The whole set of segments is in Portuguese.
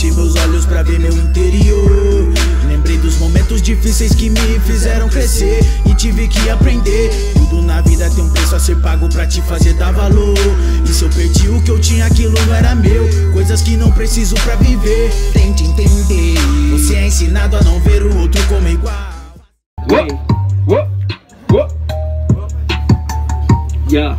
Fechei meus olhos pra ver meu interior. Lembrei dos momentos difíceis que me fizeram crescer e tive que aprender. Tudo na vida tem um preço a ser pago pra te fazer dar valor. E se eu perdi o que eu tinha, aquilo não era meu. Coisas que não preciso pra viver. Tente entender. Você é ensinado a não ver o outro como igual. Yeah.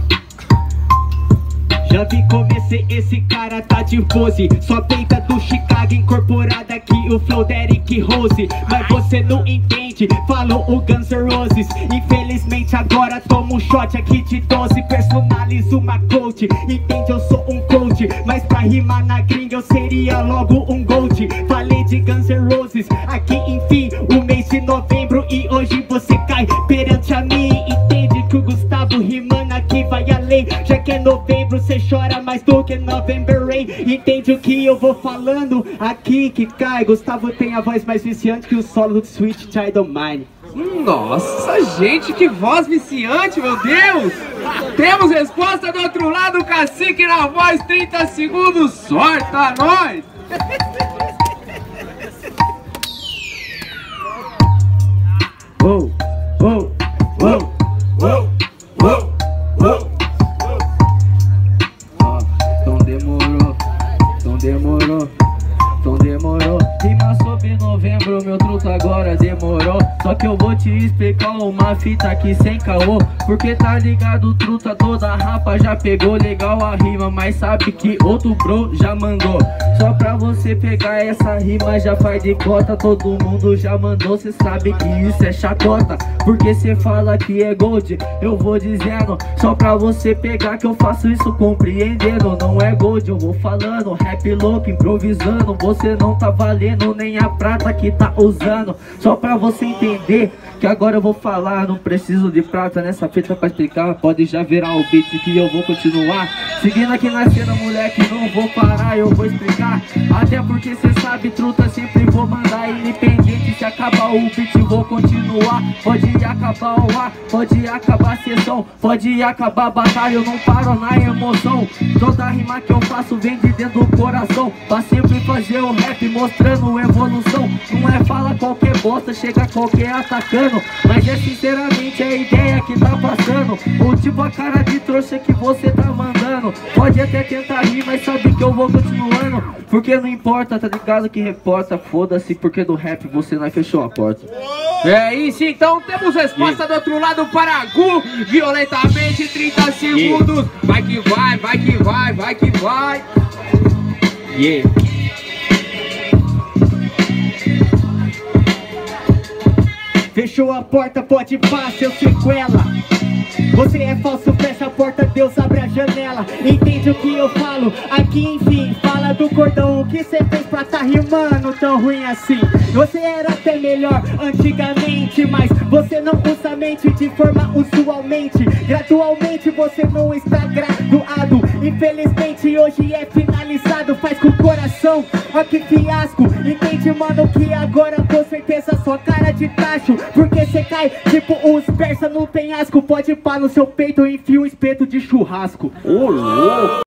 Já vi comecei, esse cara tá de pose. Só peita do Chicago incorporada aqui, o flow Derrick Rose. Mas você não entende, falou o Guns N' Roses. Infelizmente agora tomo um shot aqui de 12. Personalizo uma coach, entende, eu sou um coach. Mas pra rimar na gringa eu seria logo um gold. Falei de Guns N' Roses, aqui enfim, o mês de novembro. E hoje você cai perante a mim. Entende que o Gustavo rimando aqui vai além. Já que é novembro cê chora mais do que November Rain. Entende o que eu vou falando aqui que cai. Gustavo tem a voz mais viciante que o solo do Sweet Child of Mine. Nossa, gente, que voz viciante, meu Deus! Temos resposta do outro lado, Cacique na voz, 30 segundos, sorta nós! Oh, oh, oh, oh, oh, oh. Então demorou, então demorou, então demorou. Rima sobre novembro, meu truto agora demorou. Só que eu vou te explicar uma fita aqui sem caô. Porque tá ligado, truta, toda rapa já pegou legal a rima. Mas sabe que outro bro já mandou. Só pra você pegar essa rima já faz de cota. Todo mundo já mandou, cê sabe que isso é chacota. Porque cê fala que é gold, eu vou dizendo. Só pra você pegar que eu faço isso compreendendo. Não é gold, eu vou falando, rap louco, improvisando. Você não tá valendo nem a prata que tá usando. Só pra você entender que agora eu vou falar. Não preciso de prata nessa fita pra explicar. Pode já virar o beat que eu vou continuar. Seguindo aqui na cena, moleque, não vou parar, eu vou explicar. Até porque cê sabe, truta, sempre vou mandar independente. Se acabar o beat, vou continuar. Pode acabar o ar, pode acabar a sessão, pode acabar a batalha, eu não paro na emoção. Toda rima que eu faço vem de dentro do coração. Pra sempre fazer o rap mostrando evolução. Não é fala qualquer bosta, chega qualquer atacando. Mas é sinceramente a ideia que tá passando. Ou tipo a cara de trouxa que você tá mandando. Pode até tentar rir, mas sabe que eu vou continuando. Porque não importa, tá ligado que reporta. Foda-se, porque do rap você não fechou a porta. É isso, então temos resposta do outro lado para Gu. Violentamente, 30 segundos. Vai que vai, vai que vai, vai que vai. Yeah. Fechou a porta, pode pá, seu sequela. Você é falso, fecha a porta, Deus abre a janela. Entende o que eu falo? Aqui enfim, fala do cordão. O que cê fez pra tá rimando tão ruim assim? Você era até melhor antigamente, mas você não usa a mente de forma usualmente. Gradualmente você não está graduado. Infelizmente hoje é finalizado. Faz com o coração, ó que fiasco. Entende, mano, que agora com certeza sua cara de tacho. Porque cê cai tipo uns persa no penhasco. Pode pá no seu peito, eu enfio um espeto de churrasco. Ô, louco!